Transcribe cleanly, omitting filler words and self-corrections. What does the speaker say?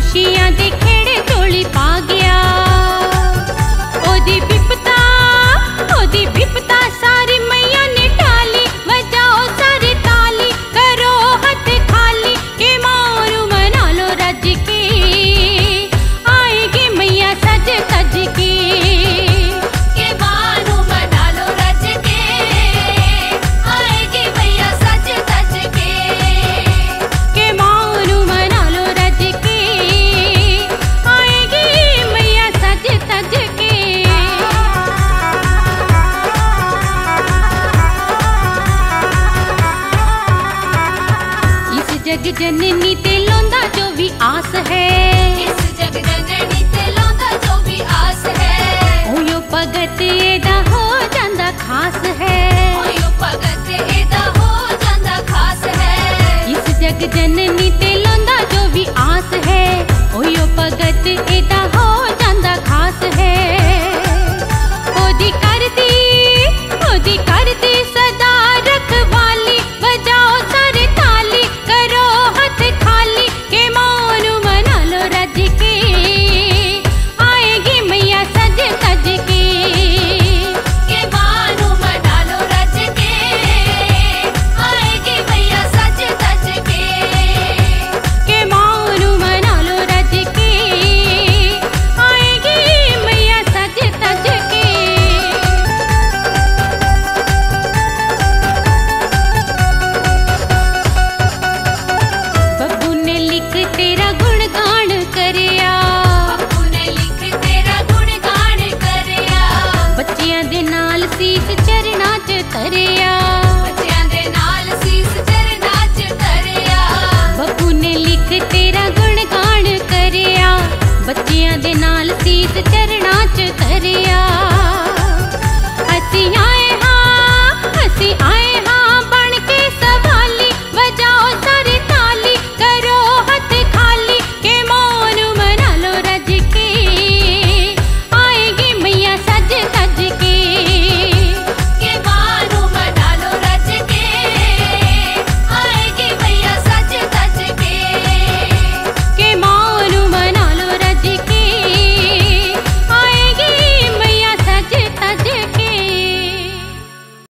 खुशियां दे खेड़े झोली पा गया। ओदी विपता सारी मैया ने टाली, बजाओ सारी ताली, करो हाथ खाली, के मारू मना लो रज के, आएगी मैया सज सज के। के मारू मना लो रज के, आएगी मैया सज सज के। के मारू मना लो रज के, आएगी मैया सज सज के। इस जग जननी ते लौंदा जो भी आस है, इस जग जननी ते लौंदा जो भी आस है, ओयो भगत एदा हो जांदा खास है। ओयो भगत एदा हो जांदा खास है। इस जग जननी ते लौंदा जो भी आस है, ओयो भगत एदा हो जांदा खास है। ओदी करदी सदा रखवाली, बजाओ सारे ताली, करो हाथ खाली, के मारू मना लो रज के, आएगी मैया सज सज के। के मारू मना लो रज के, आएगी मैया सज सज के। के मारू मना लो रज के, आएगी मैया सज सज के। बब्बू ने लिख तेरा